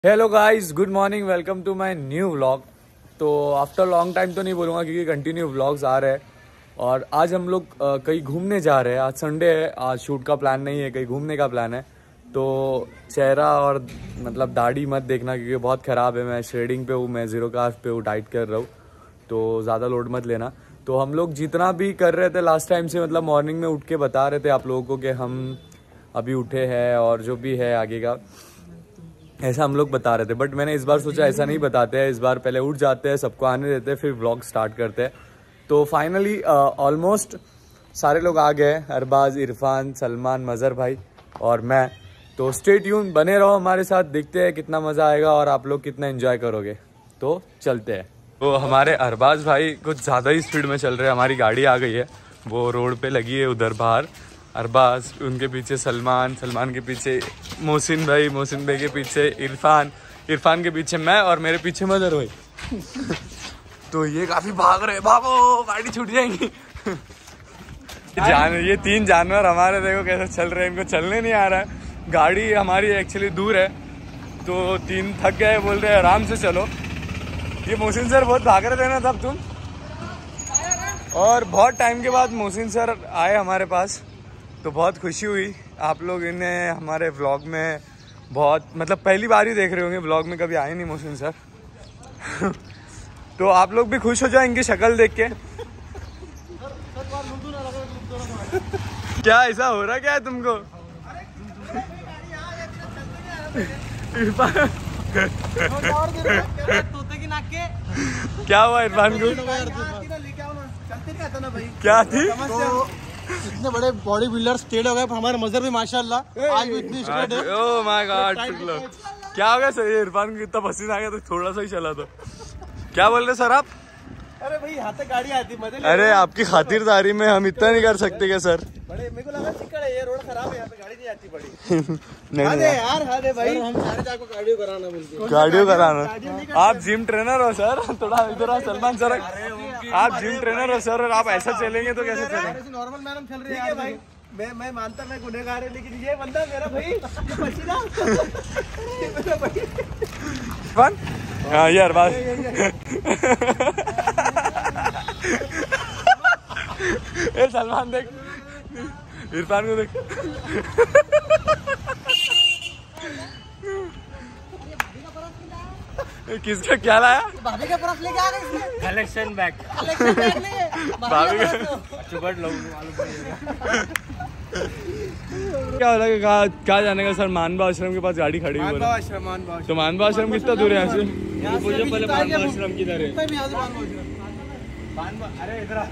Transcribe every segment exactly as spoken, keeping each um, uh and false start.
Hello guys, good morning, welcome to my new vlog. तो after long time तो नहीं बोलूँगा क्योंकि कंटिन्यू व्लॉग्स आ रहे हैं। और आज हम लोग कहीं घूमने जा रहे हैं। आज संडे है, आज शूट का प्लान नहीं है, कहीं घूमने का प्लान है। तो चेहरा और मतलब दाढ़ी मत देखना क्योंकि बहुत ख़राब है। मैं शेडिंग पे हूँ, मैं ज़ीरो कार्ब पे हूँ, डाइट कर रहा हूँ, तो ज़्यादा लोड मत लेना। तो हम लोग जितना भी कर रहे थे लास्ट टाइम से, मतलब मॉर्निंग में उठ के बता रहे थे आप लोगों को कि हम अभी उठे हैं और जो भी है आगे का ऐसा हम लोग बता रहे थे। बट मैंने इस बार सोचा ऐसा नहीं बताते हैं, इस बार पहले उठ जाते हैं, सबको आने देते हैं, फिर व्लॉग स्टार्ट करते हैं। तो फाइनली ऑलमोस्ट सारे लोग आ गए, अरबाज, इरफान, सलमान, मज़हर भाई और मैं। तो स्टे ट्यून, बने रहो हमारे साथ, देखते हैं कितना मज़ा आएगा और आप लोग कितना एंजॉय करोगे। तो चलते हैं। तो हमारे अरबाज भाई कुछ ज़्यादा ही स्पीड में चल रहे हैं। हमारी गाड़ी आ गई है, वो रोड पे लगी है उधर बाहर। अरबाज, उनके पीछे सलमान, सलमान के पीछे मोहसिन भाई, मोहसिन भाई के पीछे इरफान, इरफान के पीछे मैं और मेरे पीछे मज़हर भाई। तो ये काफ़ी भाग रहे हैं, भागो गाड़ी छूट जाएंगी। जान ये तीन जानवर हमारे देखो कैसे चल रहे हैं, इनको चलने नहीं आ रहा है। गाड़ी हमारी एक्चुअली दूर है तो तीन थक गए, बोल रहे हैं आराम से चलो। ये मोहसिन सर बहुत भाग रहे थे ना तब तुम, और बहुत टाइम के बाद मोहसिन सर आए हमारे पास, तो बहुत खुशी हुई। आप लोग इन्हें हमारे व्लॉग में बहुत मतलब पहली बार ही देख रहे होंगे, व्लॉग में कभी आए नहीं मोहसिन सर। तो आप लोग भी खुश हो जाए इनकी शक्ल देख के। क्या ऐसा हो रहा क्या है तुमको? इरफान क्या हुआ इरफान को? क्या थी? इतने बड़े बॉडी बिल्डर स्टेट हो गए, हमारे मज़हर भी माशाल्लाह आज भी इतनी स्टेट है। ओह माय गॉड, क्या हो गया सर? ये इरफान को इतना पसीना आ गया तो थोड़ा सा ही चला था। क्या बोल रहे सर आप? अरे भाई यहाँ तक गाड़ी आती मजे। अरे आपकी खातिरदारी में हम इतना नहीं कर सकते क्या सर? बड़े मेरे को लगा चिकड़ है, ये रोड खराब है, यहाँ पे गाड़ी नहीं आती बड़ी। नहीं नहीं यार, हाँ दे भाई, हम सारे जाको कार्डियो कराना बोलते। कार्डियो कराना? आप जिम ट्रेनर हो सर? थोड़ा इधर सलमान सर, आप जिम ट्रेनर हो सर और आप ऐसा चलेंगे तो कैसे चलेंगे? नॉर्मल मैडम चल रही है भाई। मैं मैं मानता मैं गुनहगार है, लेकिन ये बंदा मेरा भाई पसीना। फन हाँ यार बात। ए सलमान देख, इरफान को देख। किसका क्या लाया? भाभी का परस लेके आ गए इसमें। Collection bag. कलेक्शन बैग नहीं, भाभी का चुपट लोग क्या हो रहा है? कहाँ कहाँ जाने का सर? मानवा आश्रम के पास गाड़ी खड़ी हुई है। आश्रम, मानवा आश्रम। तो मानवा आश्रम कितना दूर है यहाँ से? मुझे पहले मानवा आश्रम की तरह अरे इधर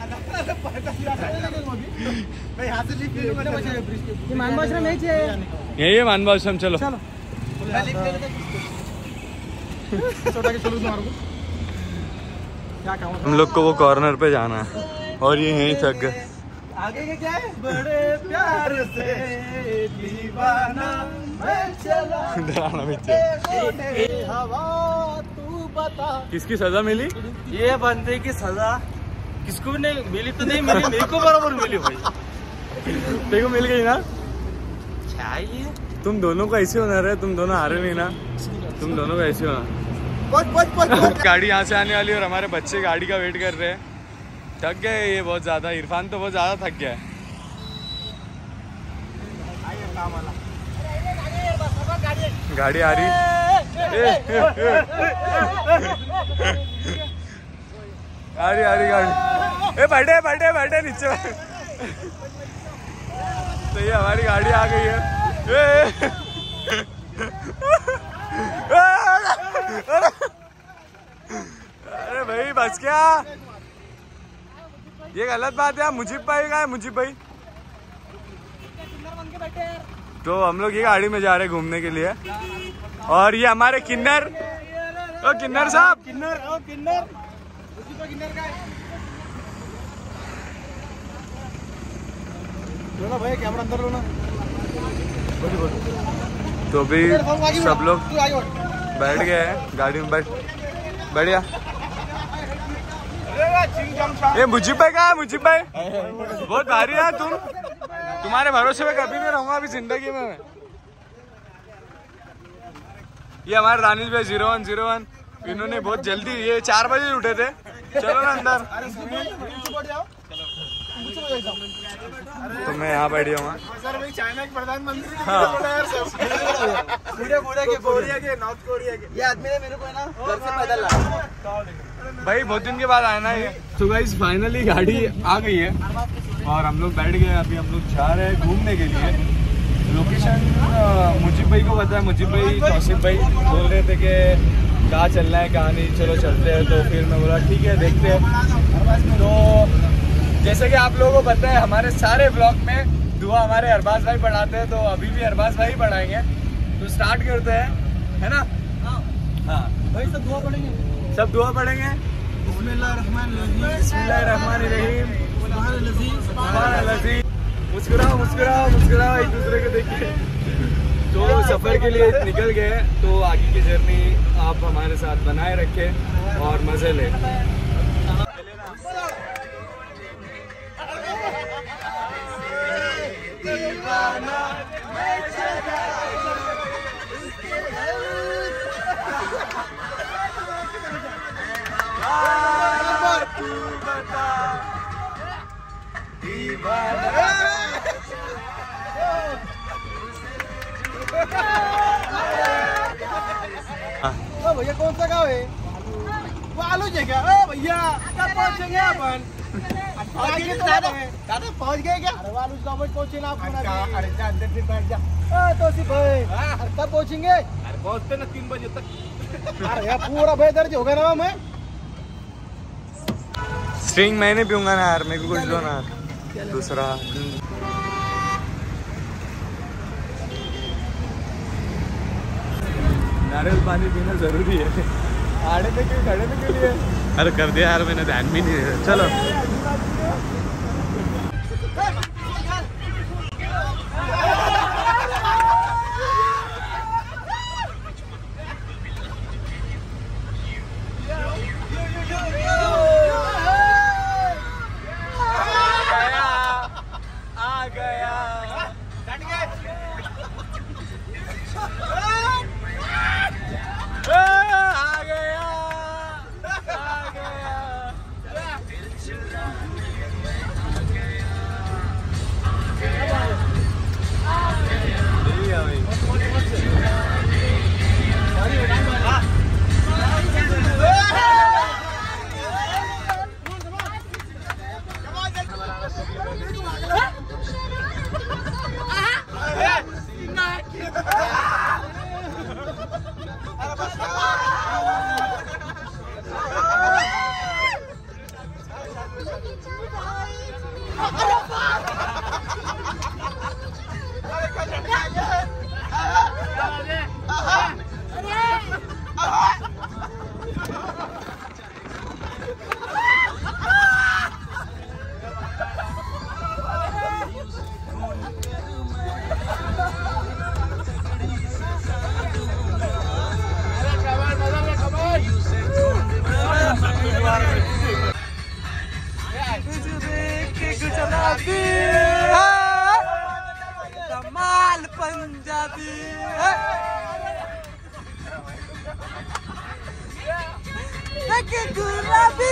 मानवा आश्रम नहीं चाहिए, यही है मानवा आश्रम। चलो हम लोग को वो कॉर्नर पे जाना है और ये यहीं थक गए। आगे के क्या है? बड़े प्यार से दीवाना मैं चला, हवा तू बता। किसकी सजा मिली? ये बंदे की सजा किसको भी नहीं मिली तो नहीं मिली, मेरे को बराबर मिली भाई। देखो मिल गई ना। क्या ये तुम दोनों का ऐसे होना रहे, तुम दोनों हारे नहीं ना, तुम दोनों का ऐसे होना। पहुंच पहुंच पहुंच। गाड़ी यहाँ से आने वाली है और हमारे बच्चे गाड़ी का वेट कर रहे हैं। थक गए ये बहुत ज्यादा, इरफान तो बहुत ज्यादा थक गया है। गाड़ी आ रही आ रही आ रही गाड़ी। ए बैठे बैठे बैठे नीचे। तो ये हमारी गाड़ी आ गई है। अरे भाई बच गया, ये गलत बात है। मुजीब भाई का है, मुजीब भाई। तो हम लोग ये गाड़ी में जा रहे हैं घूमने के लिए और ये हमारे किन्नर, ओ किन्नर साहब, किन्नर ओ किन्नर किन्नर का लो ना भाई, कैमरा अंदर लो ना। तो भी सब लोग बैठ गए हैं गाड़ी में। बैठ बढ़िया। ये मुजीब भाई कहाँ है? मुजीब भाई बहुत भारी है तुम, तुम्हारे भरोसे में कभी नहीं रहूंगा अभी जिंदगी में। ये हमारे दानिश भाई जीरो वन जीरो वन, इन्होंने बहुत जल्दी, ये चार बजे उठे थे। चलो ना अंदर। तो मैं यहाँ बैठ जाऊँगा। चाइना के प्रधानमंत्री हाँ। कोरिया के नॉर्थ कोरिया के ये आदमी ने मेरे को है ना घर से पैदल लाया भाई, बहुत दिन के बाद आया ना ये। तो गाइस फाइनली गाड़ी आ गई है और हम लोग बैठ गए। अभी हम लोग जा रहे हैं घूमने के लिए। लोकेशन मुजीब भाई को पता है, मुजीब भाई कौशिक भाई बोल रहे थे कि कहाँ चलना है कहाँ नहीं, चलो चलते हैं। तो फिर मैं बोला ठीक है देखते हैं। तो जैसे कि आप लोगों को पता है हमारे सारे ब्लॉग में दुआ हमारे अरबाज भाई पढ़ाते हैं, तो अभी भी अरबाज भाई पढ़ाएंगे। तो स्टार्ट करते हैं, है ना? हाँ भाई सब दुआ पढ़ेंगे, सब दुआ पढ़ेंगे। बिस्मिल्लाहिर्रहमानिर्रहीम। मुस्कुराओ मुस्कुराओ मुस्कुराओ, एक दूसरे को देखिए। तो सफ़र के लिए निकल गए, तो आगे की जर्नी आप हमारे साथ बनाए रखें और मज़े लें। भैया कौन सा गाँव है? वो आलू जगह। ओ भैया कब पहुंचेंगे अपन? आगे तो दादा दादा पहुंच गए क्या? अरे आलू गाँव में पहुंचे ना अपन अभी। अरे जा अंदर फिर बैठ जा। ओ तो सी भाई कब पहुंचेंगे? अरे पहुंचते ना तीन बजे तक। अरे यार पूरा बेदर्द हो गया ना मैं। स्ट्रिंग मैं नहीं पीऊंगा ना यार, मेरे को कुछ दो ना दूसरा। नारियल पानी पीना जरूरी है। आड़े पे क्यों खड़े पे क्यों लिए? अरे कर दिया यार मैंने, ध्यान भी नहीं दिया। चलो कमाल पंजाबी गुलाबी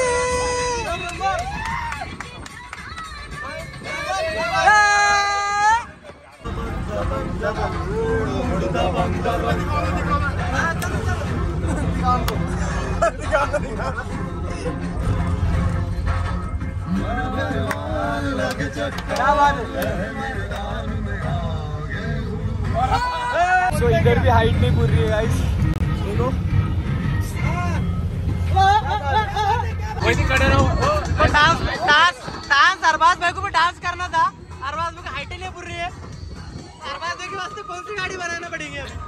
तो इधर भी हाइट नहीं पूरी है गाइस, देखो वैसे खड़े रहो। डांस डांस डांस अरबाज भाई को भी डांस करना था। अरबाज भाई को हाइट नहीं पूरी है। अरबाज भाई के वास्ते कौन सी गाड़ी बनाना पड़ेगी अभी?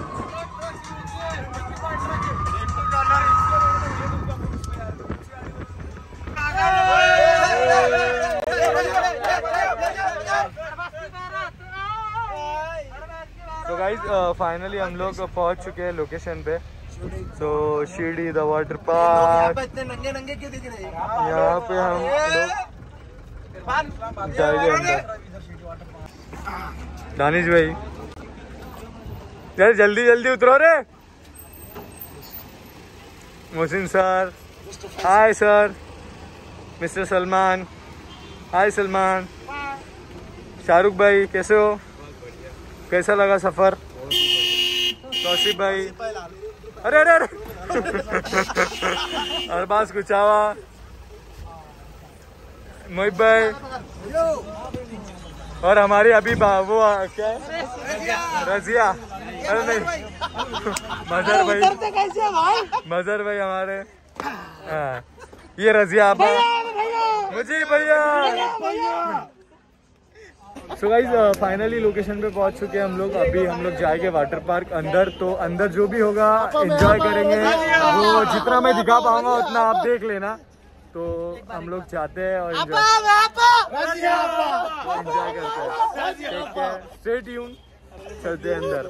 तो गाइस फाइनली हम लोग पहुंच चुके हैं लोकेशन पे। So Shirdi the water park, इतने नंगे नंगे क्यों दिख रहे हैं? यहाँ पे हम लोग जाएंगे अंदर। दानिश भाई यार जल्दी जल्दी उतरो रे। Mohsin sir, hi sir, mister Salman, hi Salman, Shahrukh भाई कैसे हो, कैसा लगा सफ़र, तौसीफ भाई, अरे अरे अरे अरबाज कुचावा, मोहिब भाई, और हमारी अभी वो क्या है रजिया, अरे नहीं मजहर भाई, मजहर भाई हमारे, हाँ ये रजिया आप मुझे भैया। सो गाइस फाइनली लोकेशन पे पहुंच चुके हैं हम लोग। अभी हम लोग जाएंगे वाटर पार्क अंदर, तो अंदर जो भी होगा एंजॉय करेंगे, वो जितना मैं दिखा पाऊंगा उतना आप देख लेना। तो हम लोग जाते हैं और एंजॉय करते हैं। स्टे ट्यून, चलते हैं अंदर।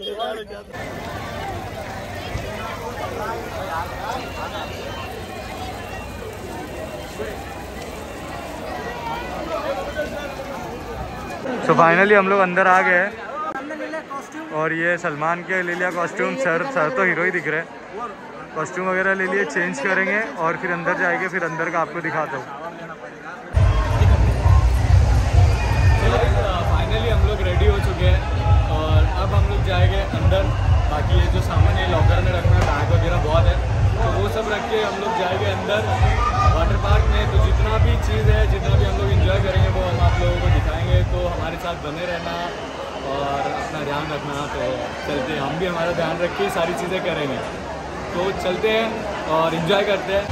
सो so फाइनली हम लोग अंदर आ गए हैं और ये सलमान के ले लिया कॉस्ट्यूम। सर सर तो हीरो ही दिख रहे हैं। कॉस्ट्यूम वगैरह ले लिए, चेंज करेंगे और फिर अंदर जाएंगे, फिर अंदर का आपको दिखाता हूँ। फाइनली हम लोग रेडी हो चुके हैं और अब हम लोग जाएंगे अंदर। बाकी ये जो सामान है लॉकर में रखना, बैग वगैरह बहुत है, तो वो सब रख के हम लोग जाएंगे अंदर वाटर पार्क में। तो जितना भी चीज़ है, जितना भी हम लोग एंजॉय करेंगे वो हम आप लोगों को दिखाएंगे। तो हमारे साथ बने रहना और अपना ध्यान रखना। तो चलते हैं, हम भी हमारा ध्यान रख के सारी चीज़ें करेंगे। तो चलते हैं और एंजॉय करते हैं।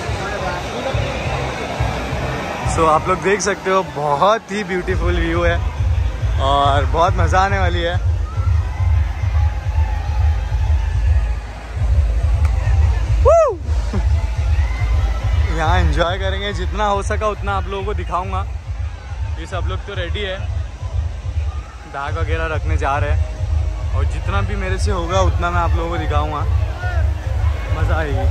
सो so, आप लोग देख सकते हो बहुत ही ब्यूटीफुल व्यू है और बहुत मज़ा आने वाली है। यहाँ एंजॉय करेंगे, जितना हो सका उतना आप लोगों को दिखाऊंगा। ये सब लोग तो रेडी है, बैग वगैरह रखने जा रहे हैं और जितना भी मेरे से होगा उतना मैं आप लोगों को दिखाऊंगा। मज़ा आएगी।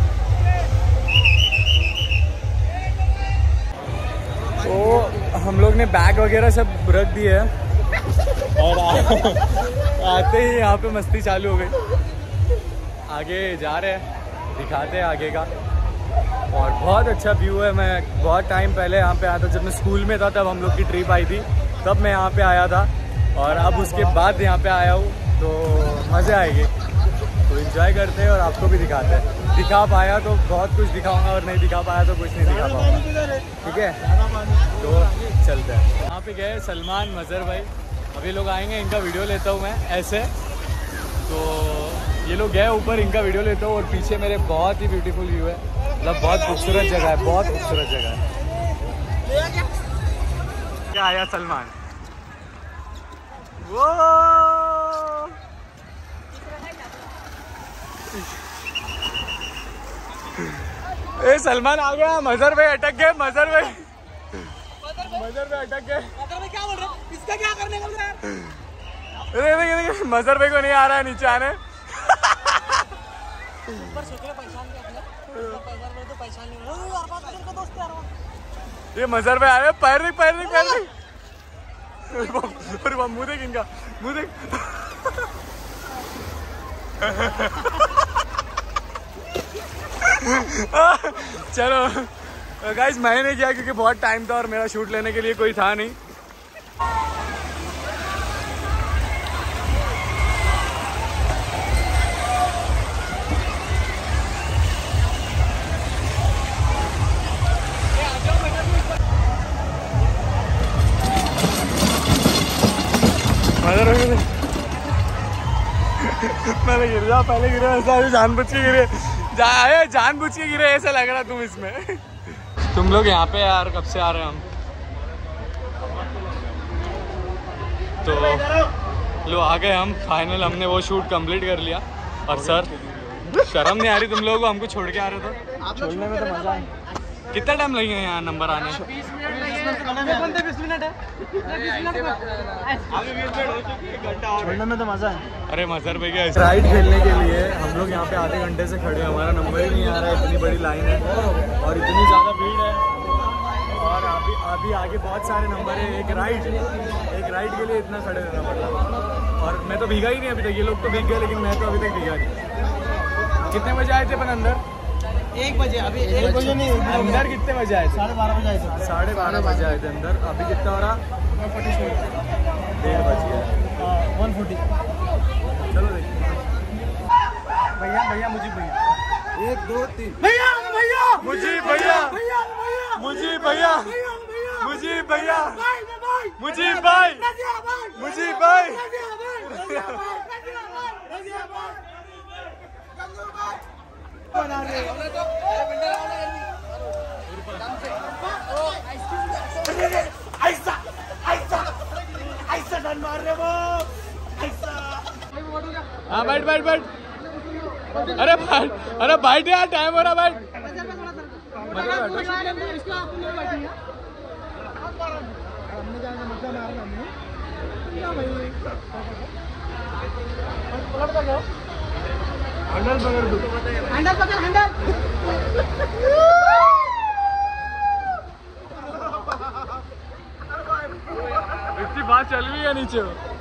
तो हम लोग ने बैग वगैरह सब रख दिए है और आते ही यहाँ पे मस्ती चालू हो गई। आगे जा रहे हैं, दिखाते हैं आगे का। और बहुत अच्छा व्यू है। मैं बहुत टाइम पहले यहाँ पे आया था, जब मैं स्कूल में था तब हम लोग की ट्रिप आई थी, तब मैं यहाँ पे आया था और अब उसके बाद यहाँ पे आया हूँ। तो मज़े आएंगे, तो एंजॉय करते हैं और आपको भी दिखाते हैं। दिखा पाया तो बहुत कुछ दिखाऊंगा और नहीं दिखा पाया तो कुछ नहीं दिखा पाऊंगा, ठीक है। तो चलते हैं। यहाँ पे गए सलमान, मजहर भाई, अभी लोग आएंगे, इनका वीडियो लेता हूँ मैं ऐसे। तो ये लोग गए ऊपर, इनका वीडियो लेता हूँ। और पीछे मेरे बहुत ही ब्यूटीफुल व्यू है, मतलब बहुत खूबसूरत जगह है, बहुत खूबसूरत जगह है। क्या आया सलमान, वो ए सलमान आ गया। मजहर भाई अटक गए, मजहर भाई मजहर भाई अटक गए। क्या बोल रहे हो? इसका क्या करने का है? मजहर भाई को नहीं आ रहा है नीचे आने। ये मजहर भाई आ रहे, पैर देख पैर देख पैर देख। मुँह देख इनका, मुँह देख। चलो गाइस, मैंने नहीं किया क्योंकि बहुत टाइम था और मेरा शूट लेने के लिए कोई था नहीं। मैंने गिर जा, पहले गिरे ऐसा, जानबूझ के गिरे, जा, जानबूझ के गिरे ऐसा लग रहा तुम इसमें। तुम लोग यहाँ पे यार कब से आ रहे हैं हम? तो लो आ गए हम फाइनल, हमने वो शूट कंप्लीट कर लिया। और सर शर्म नहीं आ रही तुम लोगों को हमको छोड़ के आ रहे थे? छोड़ने में तो मजा है। कितना टाइम लगेगा यहाँ नंबर आने? छोड़ने में तो मजा है। अरे मजहर भाई क्या राइड खेलने के लिए हम लोग यहाँ पे आधे घंटे से खड़े हैं, हमारा नंबर ही नहीं आ रहा है। इतनी बड़ी लाइन है और इतनी ज़्यादा भीड़ है और अभी अभी आगे बहुत सारे नंबर है। एक राइड एक राइड के लिए इतना खड़े रहना पड़ा और मैं तो भीगा ही नहीं अभी तक। ये लोग तो भीग गए लेकिन मैं तो अभी तक भीगा नहीं। कितने बजे आए थे अपन अंदर? एक बजे अभी एक बजे नहीं अंदर कितने बजे आए थे? साढ़े बारह बजे आए थे। साढ़े बारह बजे आए थे अंदर। अभी कितना हो रहा? डेढ़ बज गया। One forty. चलो देखते भैया भैया मुझे भैया एक दो तीन। भैया भैया मुझे भैया भैया मुझे भैया मुझे भैया मुझे भाई मुझे भाई ऐसा ऐसा ऐसा डन मार रहे वो ऐसा। हाँ बैठ बैठ बैठ। अरे बैठ अरे बैठ यार टाइम हो रहा बैठ। हैंडल पकड़ दो हैंडल पकड़ हैंडल। इतनी बात चल रही है नीचे।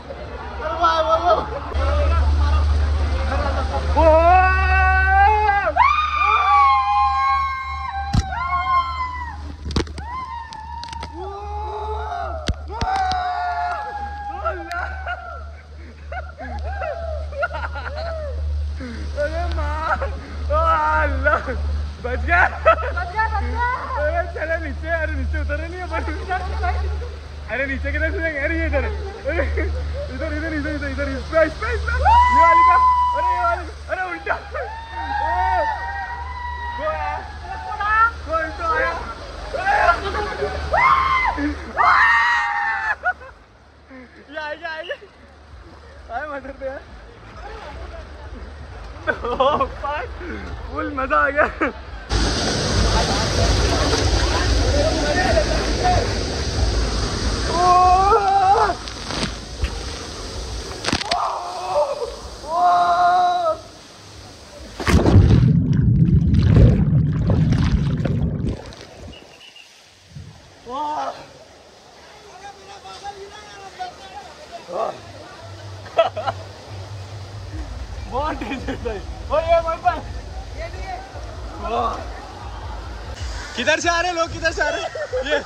बच गया अरे चले नीचे। अरे नीचे उतरे नहीं है। अरे नीचे किधर से जाएंगे? अरे ये इधर अरे इधर इधर इधर इधर इधर इस पे इस पे इस पे ये वाली का। अरे ये वाली अरे उल्टा वो आया वो उल्टा आया। ये आएगा आएगा आए मदर पे यार। फुल मजा आ गया। बहुत डेंजर था। किधर से आ रहे लोग? किधर से आ रहे? ये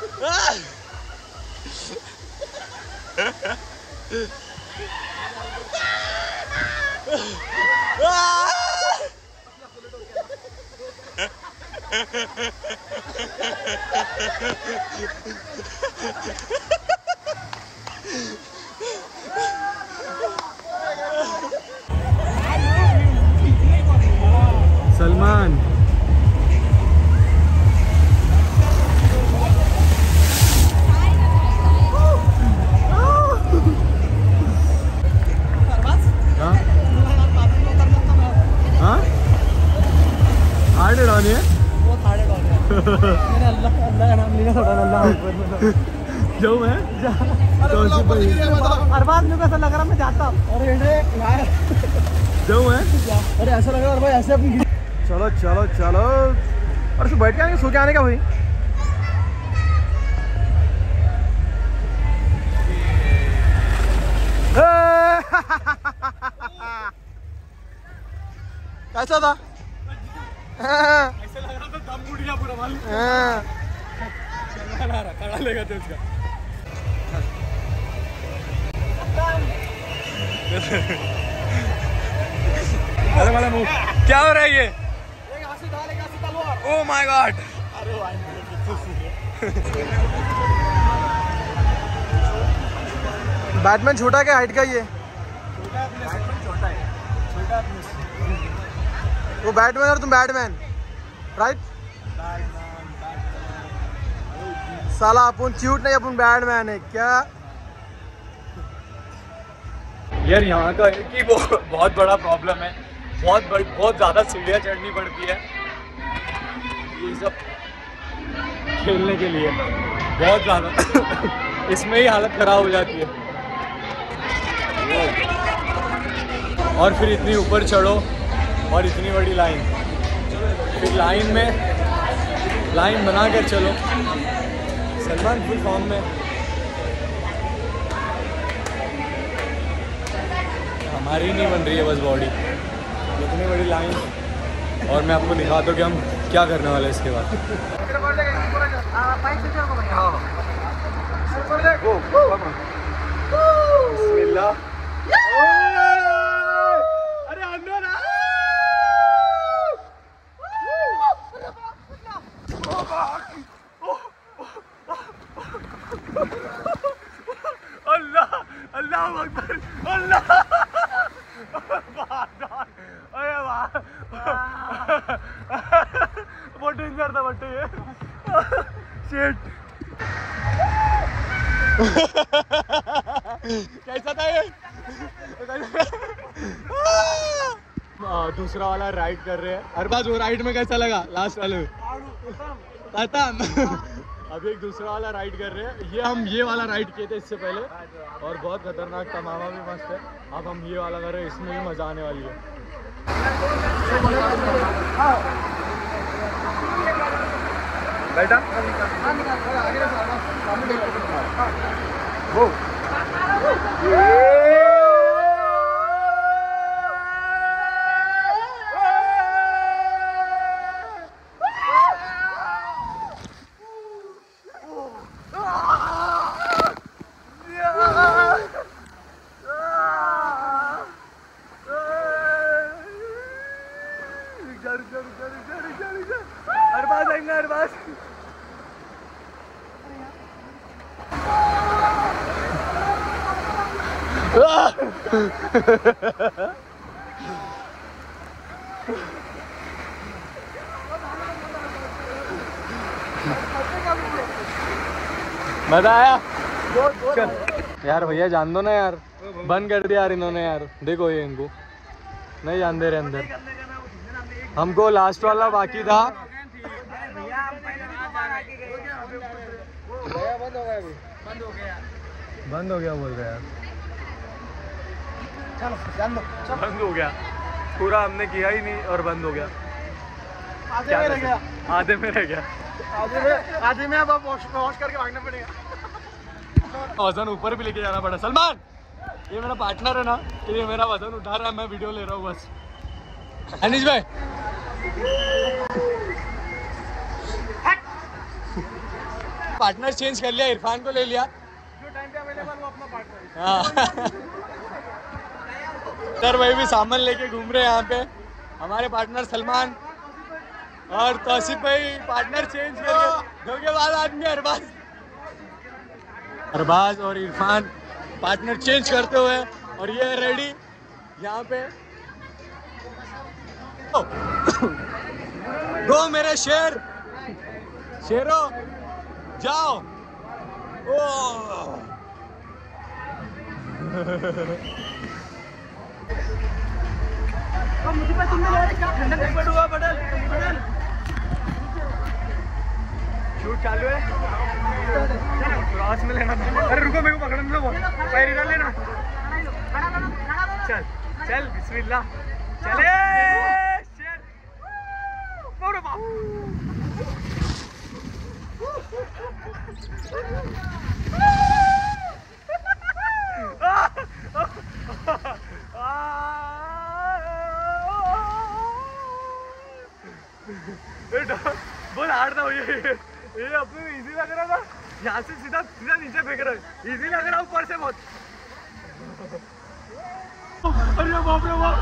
सलमान हार्ड डाउनी है। वो थाड़े डाउन है। मैंने अल्लाह अल्लाह का नाम लिया थोड़ा अल्लाह ऊपर में जाऊँ मैं? तो अरबाज मेरे को ऐसा लग रहा मैं जाता। अरे यार जाऊँ मैं? अरे ऐसा लग रहा है भाई ऐसे अपनी। चलो चलो चलो। और उसको बैठ के आने सो के आने का भाई। कैसा था? ऐसा लग रहा था दम घुट गया पूरा मालूम। चलना रहा खड़ा लेगा तो उसका। अरे वाला मुंह क्या हो रहा है ये? Oh my God. बैटमैन छोटा क्या हाइट का ये? छोटा है छोटा। वो बैटमैन और तुम बैटमैन राइट? साला अपन क्यूट नहीं अपन बैटमैन है क्या? यार यहाँ का है कि वो बहुत बड़ा प्रॉब्लम है। बहुत बड़ी बहुत ज़्यादा सीढ़ियाँ चढ़नी पड़ती है ये सब खेलने के लिए। बहुत ज़्यादा इसमें ही हालत ख़राब हो जाती है। और फिर इतनी ऊपर चढ़ो और इतनी बड़ी लाइन। फिर लाइन में लाइन बना कर चलो। सलमान फुल फॉर्म में। हमारी नहीं बन रही है बस बॉडी। इतनी बड़ी लाइन और मैं आपको दिखाता हूँ कि हम क्या करने वाले हैं इसके बाद। बिस्मिल्लाह। अरे अंदर आ। अल्लाह अल्लाह अकबर अल्लाह। अरे वाह बहुत डेंजर था बट्टे ये। शिट। कैसा था ये? दूसरा वाला राइड कर रहे हैं। अरबाज वो राइड में कैसा लगा? लास्ट वाले खत्म। अब एक दूसरा वाला राइड कर रहे हैं। ये हम ये वाला राइड किए थे इससे पहले और बहुत खतरनाक था। मामा भी मस्त है। अब हम ये वाला कर रहे हैं, इसमें भी मजा आने वाली है। बेटा वो अरबाज आएंगे अरबाज। मजा आया? यार भैया जान दो ना यार, बंद कर दिया यार इन्होंने यार। देखो ये इनको नहीं जान दे रहे अंदर। हमको लास्ट वाला बाकी था। बंद हो गया अभी। बंद हो गया बंद हो गया बोल रहे यार। चलो जान दो। बंद हो गया पूरा, हमने किया ही नहीं और बंद हो गया। आधे में रह गया। आधे में रह गया। आधे में आधे में अब वॉश वॉश करके भागना पड़ेगा। वजन ऊपर भी लेके जाना पड़ा। सलमान ये मेरा पार्टनर है ना, ये मेरा वजन उठा रहा है, मैं वीडियो ले रहा हूँ बस। अनिश भाई पार्टनर चेंज कर लिया, इरफान को ले लिया। जो टाइम पे अवेलेबल वो अपना पार्टनर। हाँ सर भाई भी सामान लेके घूम रहे हैं यहाँ पे। हमारे पार्टनर सलमान और तौसीफ भाई पार्टनर चेंज करके धोखेबाज आदमी अरबाज अरबाज और इरफान पार्टनर चेंज करते हुए और ये रेडी यहाँ पे। गो मेरे शेर शेरो जाओ। ओ मुझे पता हुआ बदल बदल शूट चालू है। क्रॉस में लेना। अरे रुको मेरे को पकड़ने दो, पैर इधर लेना। चल चल बिस्मिल्लाह चले। बहुत हार्ड था ये। ये अपने इजी लग रहा था, यहाँ से सीधा सीधा नीचे फेंक रहा है। इजी लग रहा ऊपर से बहुत। अरे बाप रे बाप।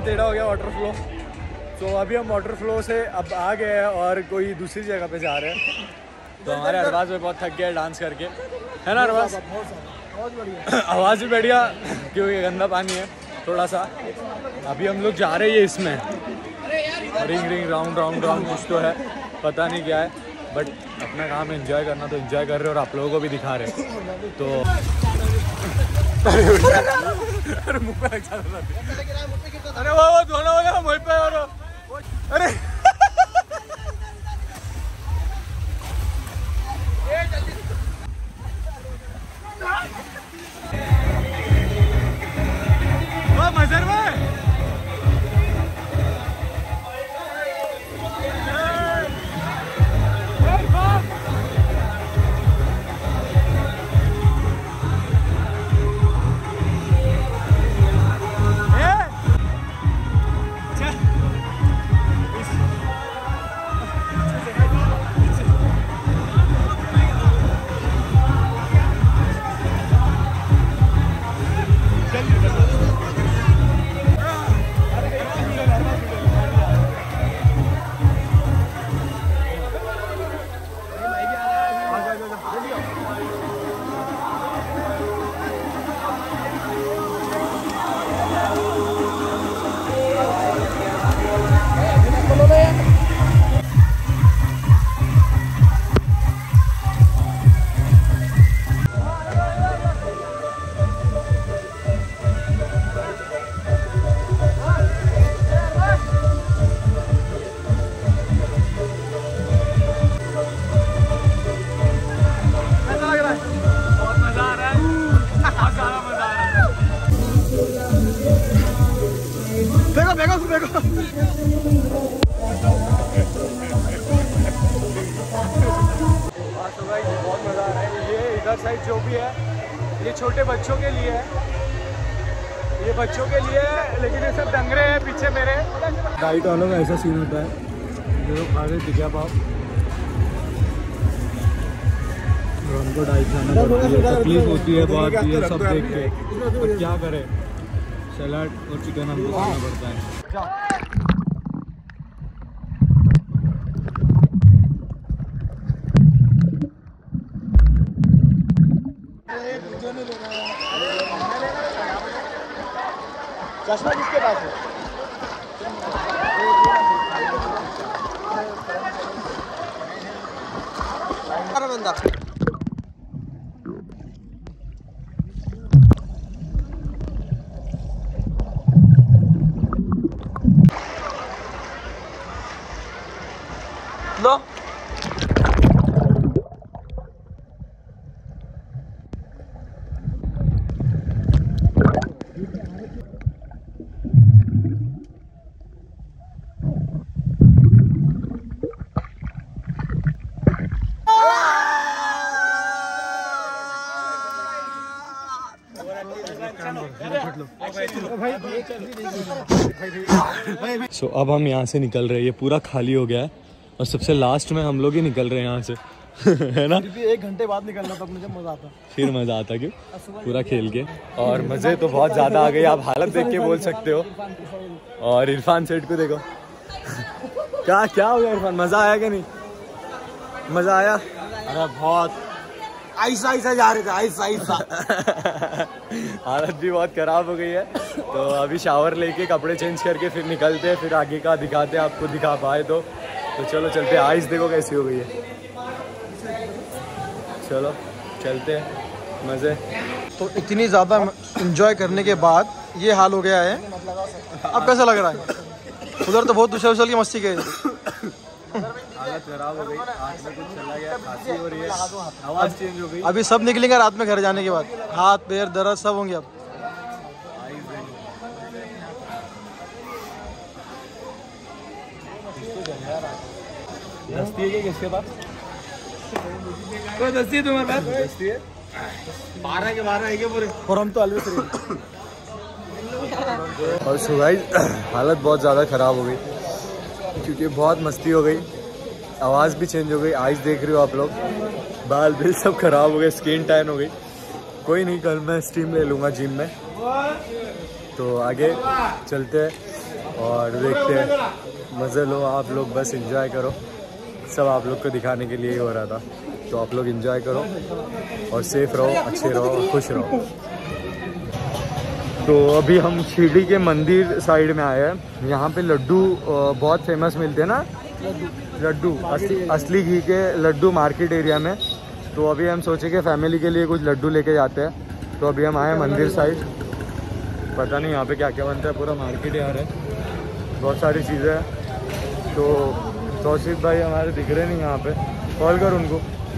टेढ़ा हो गया वाटर फ्लो। तो अभी हम वाटर फ्लो से अब आ गए हैं और कोई दूसरी जगह पे जा रहे हैं। तो हमारे अरबाज में बहुत थक गया डांस करके, है ना अरबाज? बहुत बढ़िया। आवाज़ भी बढ़िया क्योंकि गंदा पानी है थोड़ा सा। अभी हम लोग जा रहे हैं इसमें ring ring round round round कुछ तो है, पता नहीं क्या है, बट अपना काम है एंजॉय करना, तो एंजॉय कर रहे हैं और आप लोगों को भी दिखा रहे हैं। तो अरे मुँह पे लग जाता था। अरे वो वो दोनों हो गया मुँह पे। और अरे वो मजर में साइड जो भी है ये छोटे बच्चों के लिए है, ये बच्चों के लिए है, लेकिन ये सब डंगरे हैं पीछे मेरे। डाइट वालों का ऐसा सीन होता है, जो लोग आगे दिखा पाओ उनको डाइट खाना पड़ती है, तकलीफ होती है बहुत, ये सब देख के, और क्या करें, सलाद और चिकन हमको खाना पड़ता है। चश्मा किसके पास है? बंदा लो सो so, अब हम यहाँ से निकल रहे हैं, ये पूरा खाली हो गया है और सबसे लास्ट में हम लोग ही निकल रहे हैं यहाँ से है ना? एक घंटे बाद निकलना तब मुझे मजा आता, फिर मजा आता क्यों पूरा खेल के। और मजे तो बहुत ज्यादा आ गए, आप हालत देख के बोल सकते हो। और इरफान सेठ को देखो क्या क्या हो गया इरफान, मजा आया क्या नहीं? मजा आया? अरे बहुत ऐसा ऐसा जा रहे थे, ऐसा ऐसा हालत भी बहुत खराब हो गई है। तो अभी शावर लेके कपड़े चेंज करके फिर निकलते हैं, फिर आगे का दिखाते हैं, आपको दिखा पाए तो तो चलो चलते हैं। आइस देखो कैसी हो गई है, चलो चलते हैं मज़े। तो इतनी ज़्यादा एंजॉय करने के बाद ये हाल हो गया है, अब कैसा लग रहा है? उधर तो बहुत उछल उछल की मस्ती गई, हालत खराब हो गई, हाथ में कुछ चला गया, खांसी हो रही है, आवाज़ चेंज हो गई। अभी सब निकलेंगे रात में घर जाने के बाद, हाथ पैर दर्द सब होंगे अब। दस्ती है क्या किसके पास? कोई दस्ती है तुम्हारे पास? दस्ती है, बारह के बारह है पूरे, और हम तो अलविदा और सो गाइस हालत बहुत ज़्यादा ख़राब हो गई क्योंकि बहुत मस्ती हो गई, आवाज़ भी चेंज हो गई, आइस देख रहे हो आप लोग, बाल बिल सब ख़राब हो गए, स्किन टैन हो गई। कोई नहीं, कल मैं स्टीम ले लूँगा जिम में। तो आगे चलते हैं, और देखते हैं, मज़े लो आप लोग, बस एंजॉय करो। सब आप लोग को दिखाने के लिए ही हो रहा था, तो आप लोग एंजॉय करो और सेफ रहो, अच्छे रहो और खुश रहो। तो अभी हम शिरडी के मंदिर साइड में आए हैं। यहाँ पे लड्डू बहुत फेमस मिलते हैं ना, लड्डू असली असली घी के लड्डू मार्केट एरिया में। तो अभी हम सोचे कि फैमिली के लिए कुछ लड्डू लेके जाते हैं। तो अभी हम आए मंदिर साइड, पता नहीं यहाँ पे क्या क्या बनता है, पूरा मार्केट यार है, बहुत सारी चीज़ें हैं। तो तौसीफ भाई हमारे दिख रहे नहीं यहाँ पे, कॉल कर उनको।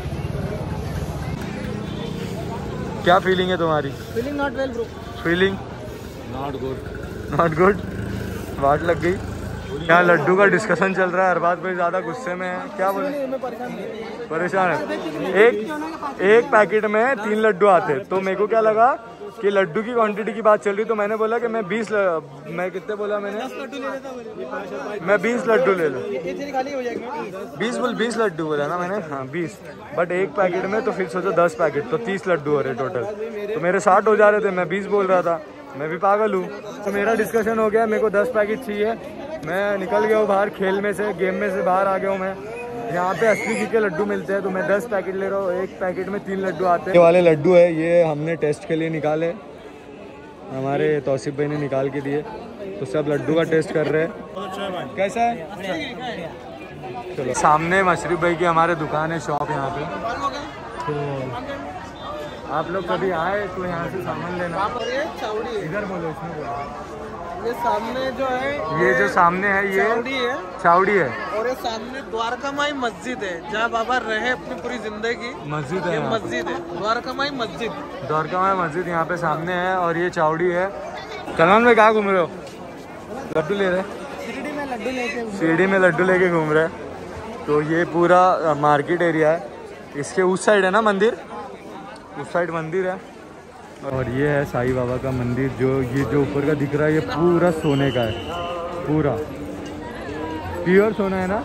क्या फीलिंग है तुम्हारी? Feeling not well bro. Feeling not good. Not good, वाट लग गई। यहाँ लड्डू का डिस्कशन चल रहा है, अरबाज भाई ज़्यादा गुस्से में है। क्या बोले? परेशान है। एक एक पैकेट में तीन लड्डू आते, तो मेरे को क्या लगा कि लड्डू की क्वांटिटी की बात चल रही, तो मैंने बोला कि मैं बीस ल... मैं कितने बोला मैंने? मैं बीस लड्डू ले लूँ। बीस बोल बीस लड्डू बोला ना मैंने, हाँ बीस। बट एक पैकेट में तो फिर सोचो दस पैकेट, तो तीस लड्डू हो रहे टोटल। तो मेरे साठ हो जा रहे थे, मैं बीस बोल रहा था। मैं भी पागल हूँ। तो मेरा डिस्कशन हो गया, मेरे को दस पैकेट चाहिए। मैं निकल गया हूँ बाहर, खेल में से, गेम में से बाहर आ गया हूँ मैं। यहाँ पे असली घी के लड्डू मिलते हैं, तो मैं दस पैकेट ले रहा हूँ। एक पैकेट में तीन लड्डू आते हैं। ये वाले लड्डू है, ये हमने टेस्ट के लिए निकाले, हमारे तौसीफ भाई ने निकाल के दिए। तो सब लड्डू का टेस्ट कर रहे हैं। कैसा है? चलो, सामने मशरूफ भाई की हमारे दुकान है, शॉप यहाँ पे। तो आप लोग कभी आए तो यहाँ से सामान लेना। इधर बोलो, इसमें बोलो। ये सामने जो है, ये जो सामने है ये चावड़ी है, चावड़ी है। और ये सामने द्वारका माई मस्जिद है, जहाँ बाबा रहे अपनी पूरी जिंदगी। मस्जिद है, ये मस्जिद है द्वारका माई मस्जिद। द्वारका माई मस्जिद यहाँ पे सामने है, और ये चावड़ी है। सलमान में क्या घूम रहे हो? लड्डू ले रहे? शिरडी में लड्डू लेके शिरडी में लड्डू लेके घूम रहे हैं। तो ये पूरा मार्केट एरिया है, इसके उस साइड है ना मंदिर, उस साइड मंदिर है। और ये है साईं बाबा का मंदिर, जो ये जो ऊपर का दिख रहा है ये पूरा सोने का है, पूरा प्योर सोना है ना,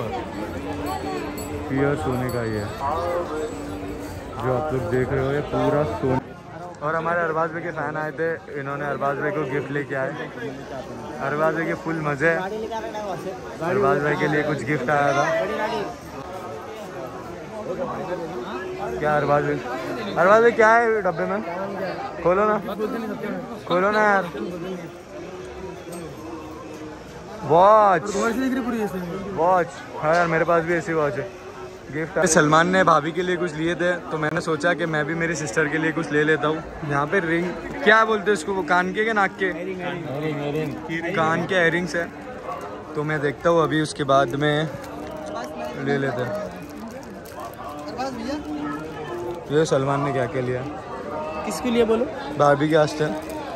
प्योर सोने का ये है जो आप लोग देख रहे हो, ये पूरा सोना। और हमारे अरबाज भाई के फैन आए थे, इन्होंने अरबाज भाई को गिफ्ट लेके आए। अरबाज भाई के फुल मज़े है। अरबाज भाई के लिए कुछ गिफ्ट आया था। क्या अरबाज भाई? अरबाज भाई क्या है डब्बे में? खोलो ना, खोलो ना यार। वॉच, वॉच, हाँ यार मेरे पास भी ऐसी वॉच है। गिफ्ट सलमान ने भाभी के लिए कुछ लिए थे, तो मैंने सोचा कि मैं भी मेरी सिस्टर के लिए कुछ ले लेता हूँ। यहाँ पे रिंग, क्या बोलते हैं उसको, वो कान के, के नाक के, कान के एयरिंग्स है। तो मैं देखता हूँ अभी, उसके बाद में ले लेते हैं। ये सलमान ने क्या क्या लिया? किसके लिए बोलो? भाभी के वास्ते।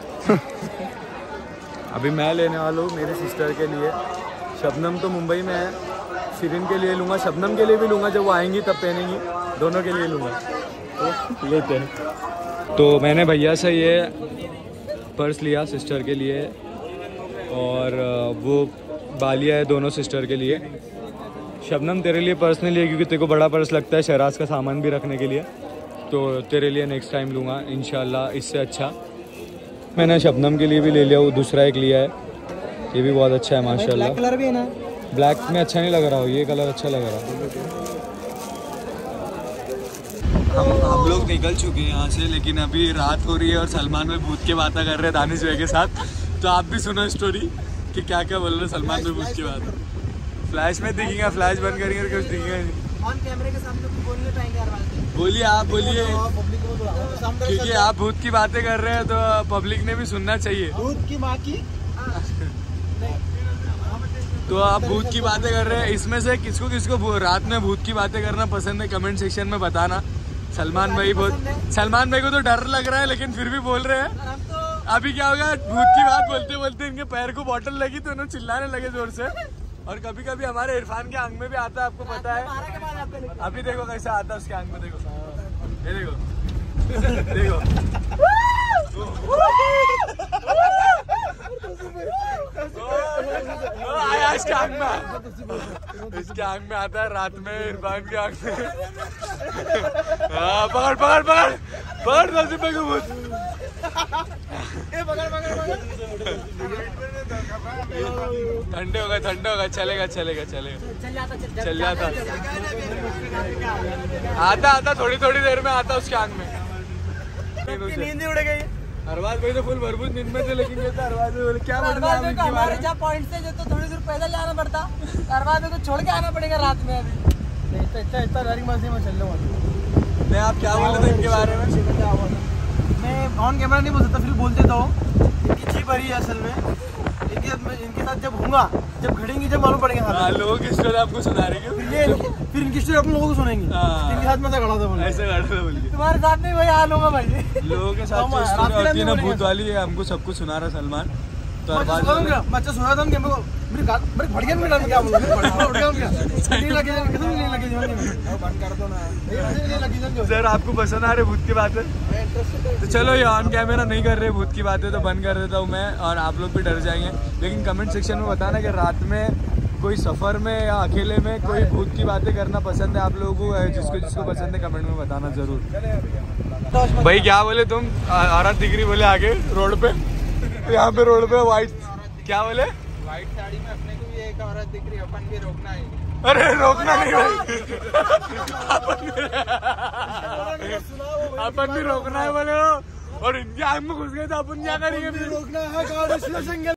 अभी मैं लेने वाला हूँ मेरे सिस्टर के लिए। शबनम तो मुंबई में है, शिरीन के लिए लूँगा, शबनम के लिए भी लूँगा, जब वो आएंगी तब पहनेंगी, दोनों के लिए लूँगा। तो लेते हैं। तो मैंने भैया से ये पर्स लिया सिस्टर के लिए, और वो बालिया है दोनों सिस्टर के लिए। शबनम तेरे लिए पर्स नहीं लिया क्योंकि तेरे को बड़ा पर्स लगता है शहराज का सामान भी रखने के लिए, तो तेरे लिए नेक्स्ट टाइम लूँगा इंशाल्लाह इससे अच्छा। मैंने शबनम के लिए भी ले लिया, वो दूसरा एक लिया है, ये भी बहुत अच्छा है माशाल्लाह। ब्लैक कलर भी है ना? ब्लैक में अच्छा नहीं लग रहा हो, ये कलर अच्छा लग रहा है। हम हम लोग निकल चुके हैं यहाँ से, लेकिन अभी रात हो रही है और सलमान में भूत की बातें कर रहे हैं दानिश भाई के साथ। तो आप भी सुनो स्टोरी कि क्या क्या बोल रहे हैं सलमान में भूत की बात। फ्लैश में दिखेगा, फ्लैश बंद करेंगे तो कुछ दिखेगा नहीं। ऑन कैमरे के सामने बोलने पाएंगे यार? बोलिए, आप बोलिए, क्योंकि आप भूत की बातें कर रहे हैं तो पब्लिक ने भी सुनना चाहिए। भूत की माँ की तो आप भूत की बातें कर रहे हैं, इसमें से किसको किसको रात में भूत की बातें करना पसंद है कमेंट सेक्शन में बताना। सलमान भाई बहुत, सलमान भाई को तो डर लग रहा है लेकिन फिर भी बोल रहे हैं। अभी क्या होगा, भूत की बात बोलते बोलते इनके पैर को बॉटल लगी तो इन्होंने चिल्लाने लगे जोर से। और कभी कभी हमारे इरफान के आंख में भी आता है, आपको पता है। अभी देखो कैसा आता है उसके आंख में, देखो ये देखो देखो आया इसके आंख में, इसके आंख में आता है रात में, इरफान की आंख में। पकड़ पकड़ पकड़ पकड़ नसीब को भूत। ए पकड़ पकड़ पकड़। ठंडे होगा ठंडे होगा चलेगा चलेगा चलेगा चल जाता आता आता थोड़ी थोड़ी देर में आता उसके आंख में। नींद उड़ गई। अरबाज भाई तो फुल भरपूर नींद में थे लेकिन ये तो अरबाज भाई बोले क्या बोल रहे हैं आप हमारे जहाँ पॉइंट से जो तो थोड़ी दूर पैदल जाना पड़ता, अरबाज को छोड़ के आना पड़ेगा रात में। अभी इतना इतना इतना रनिंग मस्ती में चल रहा हूँ। मैं आप क्या बोल रहे थे इनके बारे में? मैं ऑन कैमरा नहीं बोल सकता, फिर बोलते तो इनकी जी भरी है असल में। इनके इनके साथ जब होगा, जब घड़ेंगे जब मालूम पड़ेगा। हाँ, लोगों की स्टोरी आपको सुना रहे क्यों? फिर ये फिर इनकी स्टोरी अपन लोगों को सुनेंगे। हाँ। इनके साथ में ऐसा खड़ा था बोल, ऐसे गाड़ा था बोलिए। तुम्हारे साथ नहीं वही हाल होगा भाई। लोगों के साथ जो स्टोरी होती है ना भूत वाली है, हमको सब कुछ सुना रहा सलमान। तो अरबाज बच्चा सोया था मेरे को मेरे गाल मेरे भड़के में डाल क्या बोल रहा है? नहीं लगे किधर नहीं लगे बंद कर दो ना, नहीं लगी सर आपको पसंद आ रहे भूत की बातें? तो चलो ये ऑन कैमरा नहीं कर रहे भूत की बातें तो बंद कर देता हूँ मैं, और आप लोग भी डर जाएंगे। लेकिन कमेंट सेक्शन में बताना कि रात में कोई सफ़र में या अकेले में कोई भूत की बातें करना पसंद है आप लोगों को? जिसको जिसको पसंद है कमेंट में बताना जरूर। भाई क्या बोले तुम? औरत दिख रही बोले आगे रोड पे, यहाँ पे रोड पे वाइट, क्या बोले? व्हाइट साड़ी में अपने को भी एक औरत दिख रही है, अपन भी रोकना है। अरे रोकना नहीं भाई, अपन भी रोकना है बोले, और इनके आग में घुस गए तो अपन क्या करेंगे? रोकना है।